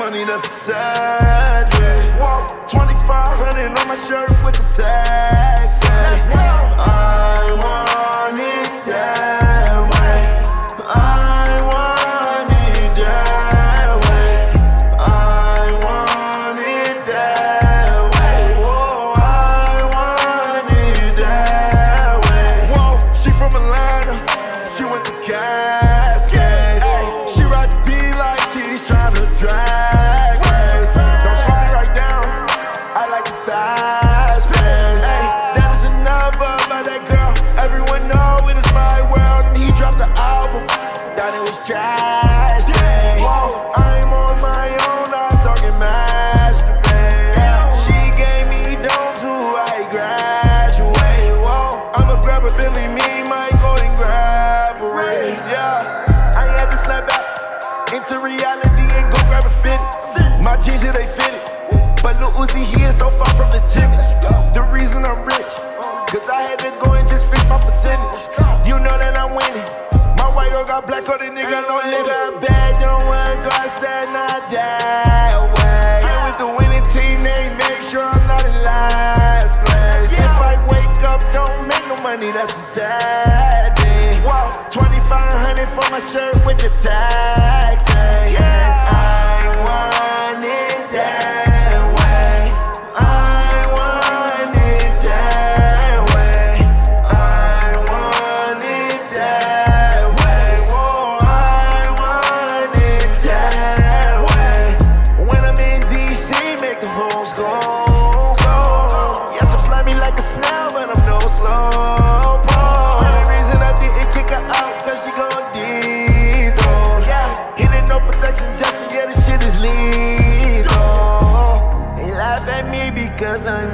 money, that's a sad day. 2,500 on my shirt with the tags. I want it that way. I want it that way. I want it that way. Whoa, I want it that way. Whoa, she from Atlanta, she went to Cascade. She ride the beat like she's tryna drag me. Don't slow me right down, I like it fast pace. That is enough about that girl. Everyone know it is my world. And he dropped the album, thought it was trash. I'm on my own, I'm talking masturbate. She gave me dome to I graduate. I'ma grab a Billy, me might go and grab a Ray. Yeah, I had to snap back into reality and go grab a fit. My jeans, yeah, they fit it. But Lil Uzi, he is so far from the timid. The reason I'm rich, cause I had to go and just fix my percentage. You know that I'm winning. My white girl got black on the nigga, no limit. I'm bad, don't want go, I said not that way. I'm with the winning team, they make sure I'm not in last place. If I wake up, don't make no money, that's a sad day. 2,500 for my shirt with the tags. I want it that way. I want it that way. I want it that way. Whoa, I want it that way. When I'm in DC, make the hoes go. Yes, I'm slimy like a snail, but I'm no slow pole. The reason I didn't kick her out, cause she gon' deep though. Hitting no protection injection, yeah, this shit is lethal. They laugh at me because I'm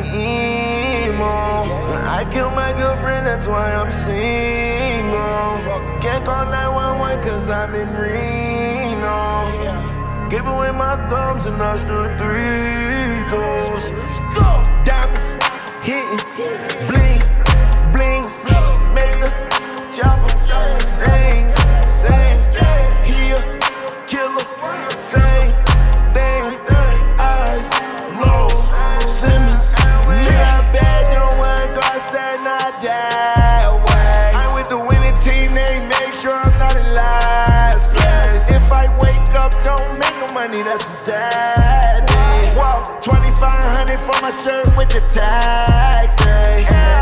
emo. I killed my girlfriend, that's why I'm single. Can't call 911 cause I'm in Reno. Gave away my thumbs and I stood 3 toes. Let's go. Diamonds hitting, bling, bling. Make the chopper sing, sing. He a killer, same thing. Eyes low, Simmons. Yeah, bad, don't want go, I said not that way. I'm with the winning team, they make sure I'm not in last place. If I wake up, don't make no money, that's a sad day. 2,500 for my shirt with the tags.